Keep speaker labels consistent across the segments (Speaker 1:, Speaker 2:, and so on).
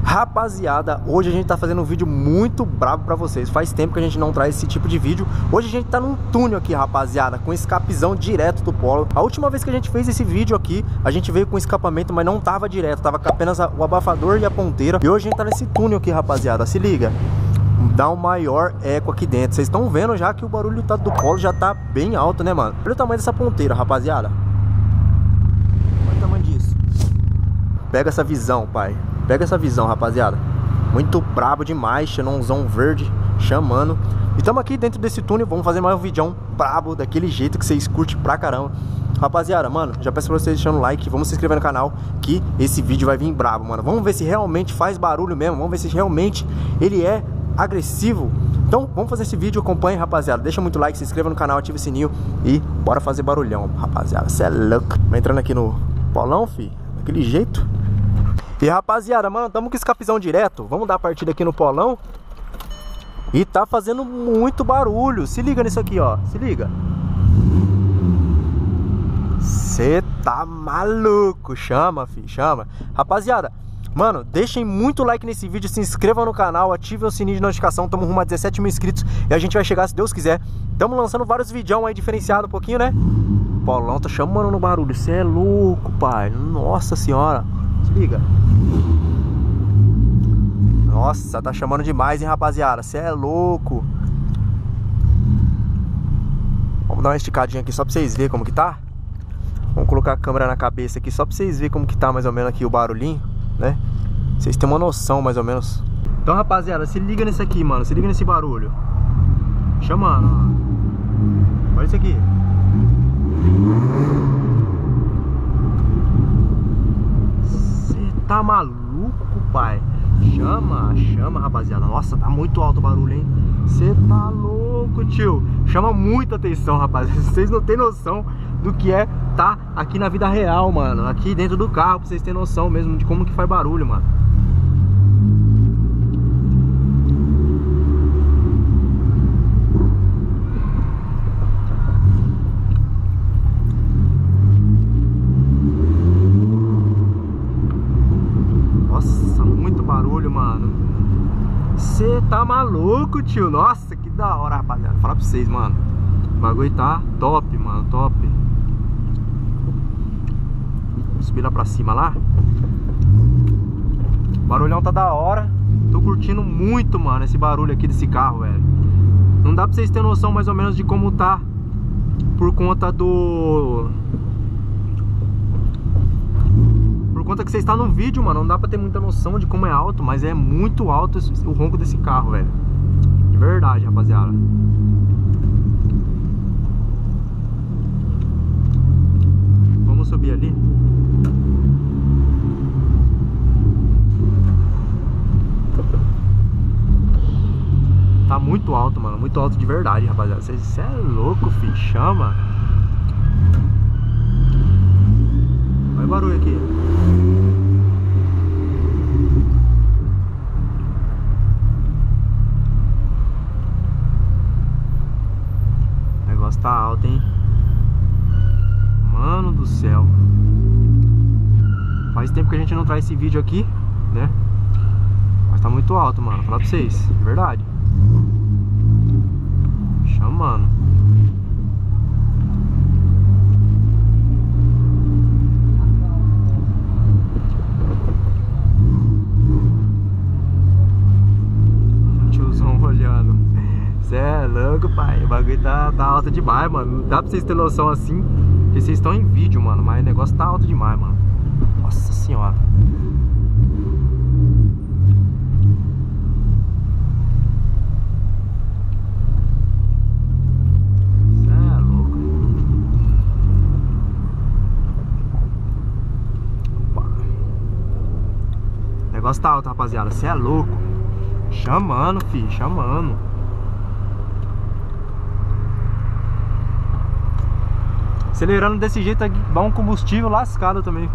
Speaker 1: Rapaziada, hoje a gente tá fazendo um vídeo muito brabo pra vocês. Faz tempo que a gente não traz esse tipo de vídeo. Hoje a gente tá num túnel aqui, rapaziada, com escapezão direto do Polo. A última vez que a gente fez esse vídeo aqui, a gente veio com escapamento, mas não tava direto, tava com apenas o abafador e a ponteira. E hoje a gente tá nesse túnel aqui, rapaziada, se liga. Dá um maior eco aqui dentro. Vocês estão vendo já que o barulho do Polo já tá bem alto, né, mano? Olha o tamanho dessa ponteira, rapaziada. Olha o tamanho disso. Pega essa visão, pai. Pega essa visão, rapaziada. Muito brabo demais, xenonzão verde chamando. E estamos aqui dentro desse túnel. Vamos fazer mais um vídeo brabo, daquele jeito que vocês curtem pra caramba. Rapaziada, mano, já peço pra vocês deixando o like. Vamos se inscrever no canal, que esse vídeo vai vir brabo, mano. Vamos ver se realmente faz barulho mesmo. Vamos ver se realmente ele é agressivo. Então, vamos fazer esse vídeo. Acompanhe, rapaziada. Deixa muito like, se inscreva no canal, ativa o sininho. E bora fazer barulhão, rapaziada. Cê é louco. Vai entrando aqui no polão, fi. Daquele jeito. E rapaziada, mano, tamo com escapezão direto. Vamos dar a partida aqui no polão. E tá fazendo muito barulho. Se liga nisso aqui, ó. Se liga. Cê tá maluco. Chama, fi, chama. Rapaziada, mano, deixem muito like nesse vídeo. Se inscrevam no canal, ativem o sininho de notificação. Tamo rumo a 17 mil inscritos. E a gente vai chegar, se Deus quiser. Tamo lançando vários vídeos aí diferenciados um pouquinho, né? O polão tá chamando no barulho. Cê é louco, pai. Nossa senhora. Se liga. Nossa, tá chamando demais, hein, rapaziada. Cê é louco. Vamos dar uma esticadinha aqui só pra vocês verem como que tá. Vamos colocar a câmera na cabeça aqui só pra vocês verem como que tá mais ou menos aqui o barulhinho, né? Vocês têm uma noção mais ou menos. Então, rapaziada, se liga nesse aqui, mano. Se liga nesse barulho. Chamando, ó. Olha isso aqui. Tá maluco, pai? Chama, chama, rapaziada. Nossa, tá muito alto o barulho, hein? Você tá louco, tio. Chama muita atenção, rapaziada. Vocês não tem noção do que é tá aqui na vida real, mano. Aqui dentro do carro, pra vocês terem noção mesmo de como que faz barulho, mano. Você tá maluco, tio? Nossa, que da hora, rapaziada. Vou falar pra vocês, mano. O bagulho tá top, mano, top. Vou subir lá pra cima lá. O barulhão tá da hora. Tô curtindo muito, mano, esse barulho aqui desse carro, velho. Não dá pra vocês terem noção mais ou menos de como tá, por conta do... Por conta que você está no vídeo, mano, não dá pra ter muita noção de como é alto, mas é muito alto o ronco desse carro, velho. De verdade, rapaziada. Vamos subir ali. Tá muito alto, mano, muito alto de verdade, rapaziada. Você é louco, filho, chama. Olha o barulho aqui. O negócio tá alto, hein? Mano do céu. Faz tempo que a gente não traz esse vídeo aqui, né? Mas tá muito alto, mano. Vou falar pra vocês, de verdade. Chamando. Olhando. Cê é louco, pai. O bagulho tá alto demais, mano. Não dá pra vocês terem noção assim, porque vocês estão em vídeo, mano. Mas o negócio tá alto demais, mano. Nossa senhora. Cê é louco. Opa. O negócio tá alto, rapaziada. Cê é louco. Chamando, filho, chamando. Acelerando desse jeito aqui, dá um combustível lascado também.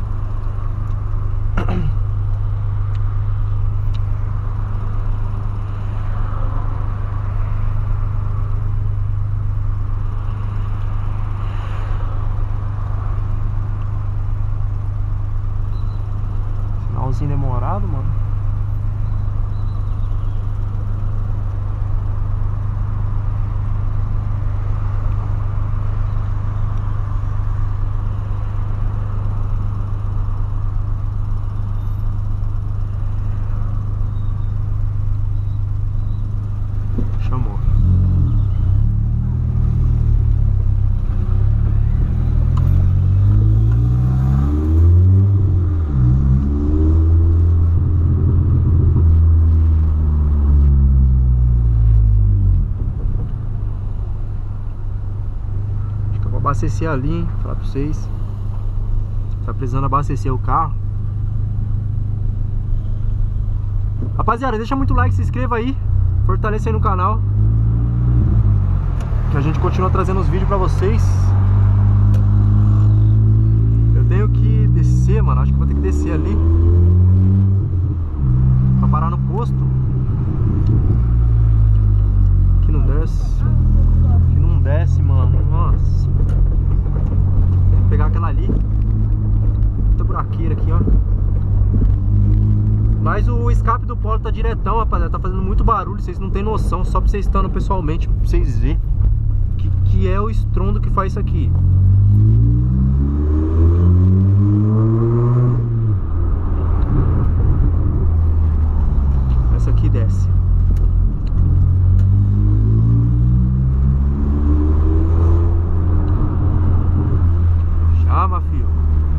Speaker 1: Sinalzinho demorado, mano. abastecer ali, hein? Falar pra vocês. Tá precisando abastecer o carro. Rapaziada, deixa muito like, se inscreva aí, fortaleça aí no canal, que a gente continua trazendo os vídeos pra vocês. Eu tenho que descer, mano. Acho que vou ter que descer ali pra parar no posto. Aqui não desce. Aqui não desce, mano. Nossa. Tem que pegar aquela ali. Muita buraqueira aqui, ó. Mas o escape do Polo tá diretão, rapaziada. Tá fazendo muito barulho, vocês não tem noção. Só pra vocês estando pessoalmente, pra vocês verem que é o estrondo que faz isso aqui. Essa aqui desce. Chama, filho.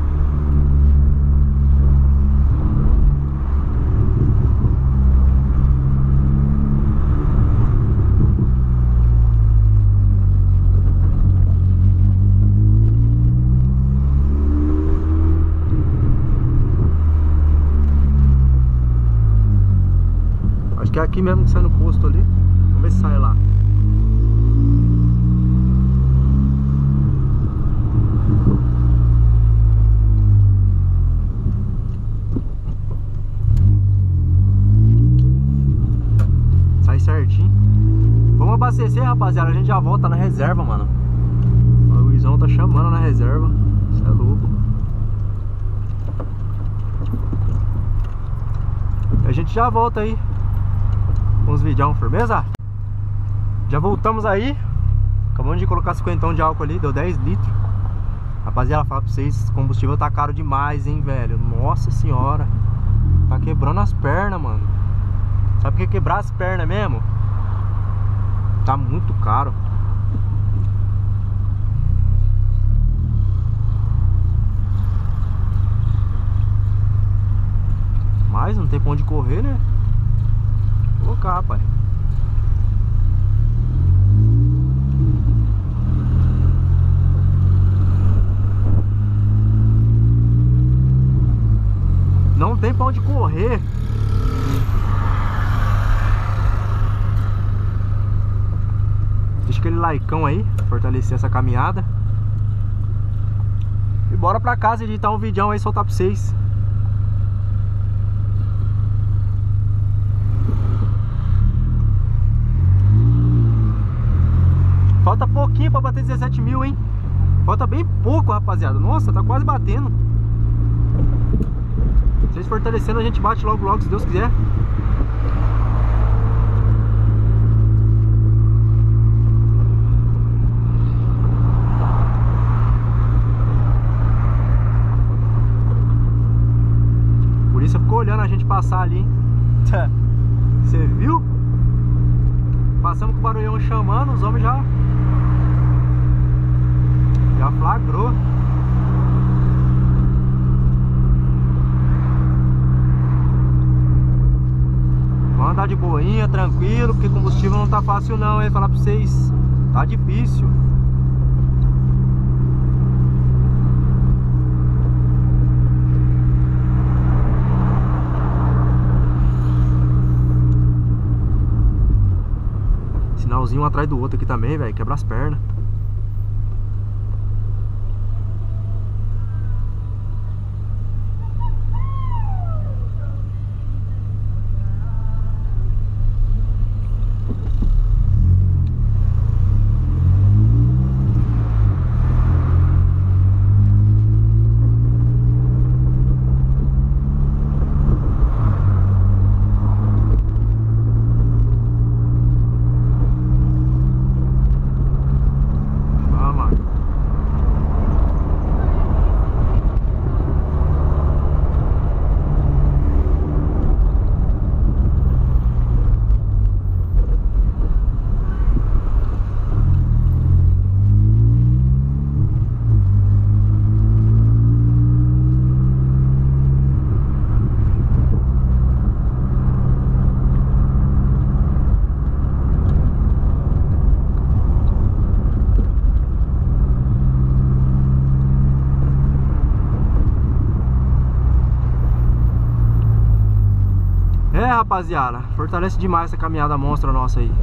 Speaker 1: Acho que é aqui mesmo que sai no posto ali. Vamos ver se sai lá. Sai certinho. Vamos abastecer, rapaziada. A gente já volta na reserva, mano. O Luizão tá chamando na reserva. Isso é louco. A gente já volta aí com os vidão, firmeza? Já voltamos aí. Acabamos de colocar 50 de álcool ali, deu 10 litros. Rapaziada, falar pra vocês, o combustível tá caro demais, hein, velho. Nossa senhora. Tá quebrando as pernas, mano. Sabe por que quebrar as pernas mesmo? Tá muito caro. Mas não tem pra onde correr, né? Vou colocar, pai. Não tem pra onde correr. Deixa aquele likeão aí, fortalecer essa caminhada. E bora pra casa editar um vídeo aí, soltar pra vocês. Falta pouquinho pra bater 17 mil, hein? Falta bem pouco, rapaziada. Nossa, tá quase batendo. Vocês fortalecendo, a gente bate logo, logo, se Deus quiser. Por isso ficou olhando a gente passar ali, hein? Você viu? Passamos com o barulhão chamando, os homens já flagrou. Vamos andar de boinha, tranquilo, porque combustível não tá fácil não, hein? Falar pra vocês, tá difícil. Sinalzinho um atrás do outro aqui também, velho, quebra as pernas. É, rapaziada, fortalece demais essa caminhada monstra nossa aí.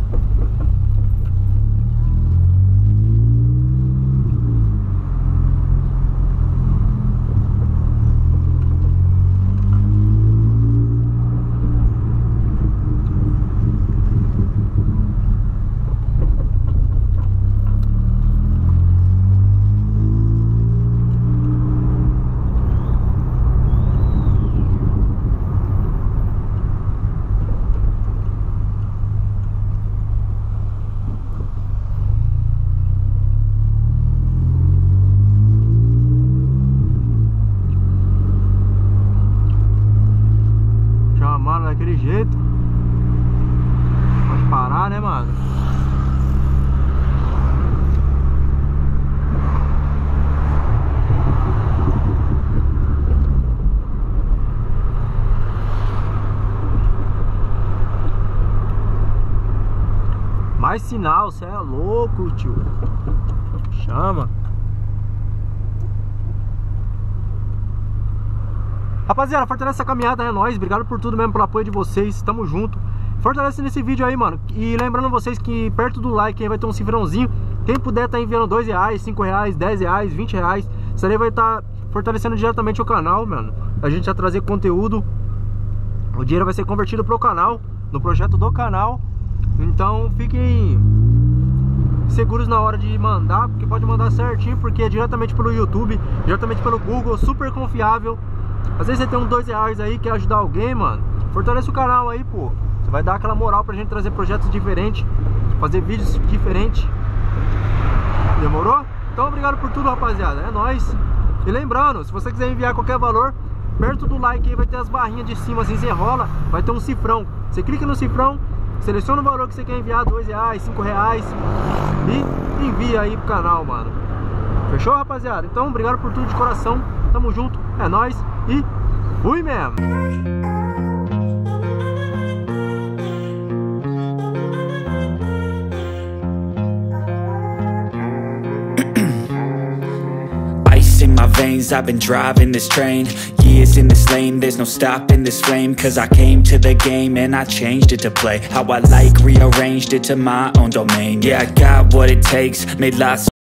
Speaker 1: Daquele jeito. Pode parar, né, mano? Mais sinal, cê é louco, tio. Chama. Rapaziada, fortalece essa caminhada, é nóis. Obrigado por tudo mesmo, pelo apoio de vocês. Tamo junto. Fortalece nesse vídeo aí, mano. E lembrando vocês que perto do like aí vai ter um cifrãozinho. Quem puder tá enviando R$2, R$5, R$10, R$20. Isso aí vai estar fortalecendo diretamente o canal, mano. A gente vai trazer conteúdo. O dinheiro vai ser convertido pro canal, no projeto do canal. Então fiquem seguros na hora de mandar, porque pode mandar certinho, porque é diretamente pelo YouTube, diretamente pelo Google, super confiável. Às vezes você tem uns R$2 aí, quer ajudar alguém, mano, fortalece o canal aí, pô. Você vai dar aquela moral pra gente trazer projetos diferentes, fazer vídeos diferentes. Demorou? Então obrigado por tudo, rapaziada, é nóis. E lembrando, se você quiser enviar qualquer valor, perto do like aí vai ter as barrinhas de cima, assim, você enrola, vai ter um cifrão. Você clica no cifrão, seleciona o valor que você quer enviar, R$2, R$5, e envia aí pro canal, mano. Fechou, rapaziada? Então obrigado por tudo de coração, tamo junto, é nóis e fui mesmo!
Speaker 2: In my veins, I've been driving this train. Years in this lane, there's no stopping this flame. Cause I came to the game and I changed it to play how I like, rearranged it to my own domain. Yeah, I got what it takes, made lots